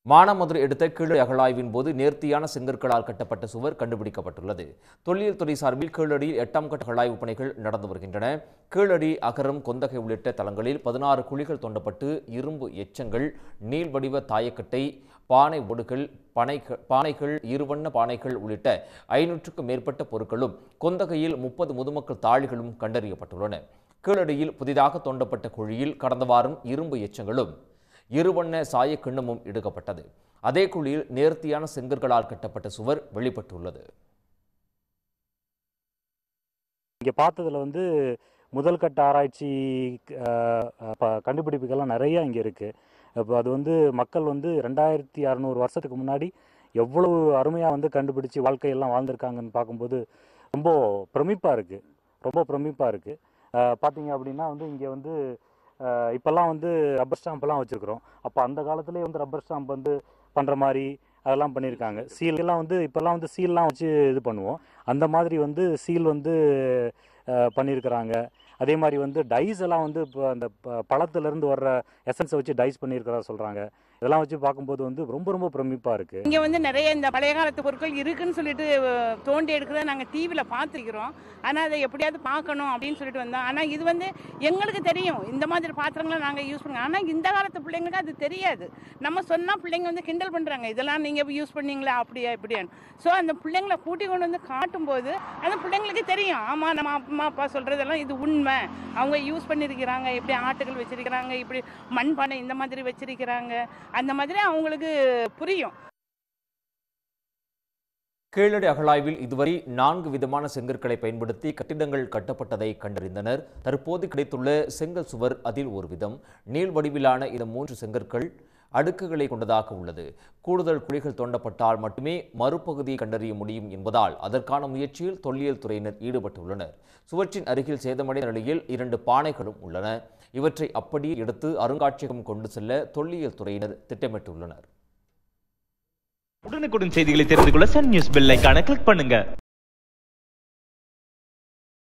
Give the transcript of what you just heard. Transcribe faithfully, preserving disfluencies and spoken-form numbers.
மானாமதுரை எடுத்த கீழடி அகழாய்வின் போது நேர்த்தியான செங்கற்களால் கட்டப்பட்ட சுவர் கண்டுபிடிக்கப்பட்டுள்ளது. தொல்லியல் துறை சார்பில் கீழடியில் எட்டாம் கட்ட அகழாய்வு பணிகள் நடந்து வருகின்றன. கீழடி, அகரம், கொந்தகை உள்ளிட்ட தலங்களில் பதினாறு குழிகள் தோண்டப்பட்டு இரும்பு எச்சங்கள், நீள் வடிவ தாயக்கட்டை, பானை ஓடுகள், பனைகள் பானைகள் இருவண்ண பானைகள் உள்ளிட்ட ஐநூற்றுக்கும் மேற்பட்ட பொருட்களும், கொந்தகையில் முப்பது முதுமக்கள் தாழிகளும் கண்டறியப்பட்டுள்ளன. கீழடியில் புதிதாக தோண்டப்பட்ட குழியில் கடந்த வாரம் இரும்பு எச்சங்களும் இருவண்ண சாய கிண்ணமும் எடுக்கப்பட்டது. அதே குழியில் நேர்த்தியான செங்கற்களால் கட்டப்பட்ட சுவர் வெளிப்பட்டுள்ளது. இங்கே பார்த்ததுல வந்து முதல் கட்ட ஆராய்ச்சி கண்டுபிடிப்புகள்லாம் நிறைய இங்கே இருக்குது. இப்போ அது வந்து மக்கள் வந்து ரெண்டாயிரத்தி அறநூறு வருஷத்துக்கு முன்னாடி எவ்வளவு அருமையாக வந்து கண்டுபிடிச்சி வாழ்க்கையெல்லாம் வாழ்ந்திருக்காங்கன்னு பார்க்கும்போது ரொம்ப பிரமிப்பாக இருக்குது ரொம்ப பிரமிப்பாக இருக்குது பார்த்தீங்க அப்படின்னா வந்து இங்கே வந்து இப்போல்லாம் வந்து ரப்பர் ஸ்டாம்ப்லாம் வச்சுருக்குறோம். அப்போ அந்த காலத்துலேயே வந்து ரப்பர் ஸ்டாம்ப் வந்து பண்ணுற மாதிரி அதெல்லாம் பண்ணியிருக்காங்க. சீல்லாம் வந்து இப்போல்லாம் வந்து சீல்லாம் வச்சு இது பண்ணுவோம். அந்த மாதிரி வந்து சீல் வந்து பண்ணியிருக்கிறாங்க. அதே மாதிரி வந்து டைஸ் எல்லாம் வந்து இப்போ அந்த பழத்துலேருந்து வர்ற எசன்ஸை வச்சு டைஸ் பண்ணியிருக்கிறதா சொல்கிறாங்க. இதெல்லாம் வச்சு பார்க்கும்போது வந்து ரொம்ப ரொம்ப பிரமிப்பாக இருக்குது. இங்கே வந்து நிறைய இந்த பழைய காலத்து பொருட்கள் இருக்குன்னு சொல்லிட்டு தோண்டி எடுக்கிறத நாங்கள் டிவியில் பார்த்துருக்கிறோம். ஆனால் அதை எப்படியாவது பார்க்கணும் அப்படின்னு சொல்லிட்டு வந்தோம். ஆனால் இது வந்து எங்களுக்கு தெரியும், இந்த மாதிரி பாத்திரங்களை நாங்கள் யூஸ் பண்ணுவோம். ஆனால் இந்த காலத்து பிள்ளைங்களுக்கு அது தெரியாது. நம்ம சொன்னால் பிள்ளைங்க வந்து கிண்டல் பண்ணுறாங்க, இதெல்லாம் நீங்கள் யூஸ் பண்ணீங்களா அப்படியா இப்படியான்னு. ஸோ அந்த பிள்ளைங்களை கூட்டி கொண்டு வந்து காட்டும்போது அந்த பிள்ளைங்களுக்கு தெரியும், ஆமாம் நம்ம அம்மா அப்பா சொல்கிறதெல்லாம் இது உண்மை, அவங்க யூஸ் பண்ணியிருக்கிறாங்க, இப்படி ஆட்டுகள் வச்சிருக்கிறாங்க, இப்படி மண்பானை இந்த மாதிரி வச்சிருக்கிறாங்க, அந்த மாதிரி அவங்களுக்கு புரியும். கீழடி அகழாய்வில் இதுவரை நான்கு விதமான செங்கற்களை பயன்படுத்தி கட்டிடங்கள் கட்டப்பட்டதை கண்டறிந்தனர். தற்போது கிடைத்துள்ள செங்கல் சுவர் அதில் ஒரு விதம். நீள் வடிவிலான இந்த மூன்று செங்கற்கள் அடுக்குகளை கொண்டதாக உள்ளது. கூடுதல் குழிகள் தோண்டப்பட்டால் மட்டுமே மறுபகுதியை கண்டறிய முடியும் என்பதால் அதற்கான முயற்சியில் தொல்லியல் துறையினர் ஈடுபட்டுள்ளனர். சுவற்றின் அருகில் சேதமடைந்த நிலையில் இரண்டு பானைகளும் உள்ளன. இவற்றை அப்படியே எடுத்து அருங்காட்சியகம் கொண்டு செல்ல தொல்லியல் துறையினர் திட்டமிட்டுள்ளனர். உடனுக்குடன் செய்திகளை தெரிந்து கொள்ள சன் நியூஸ் பெல் ஐகானை கிளிக் பண்ணுங்க.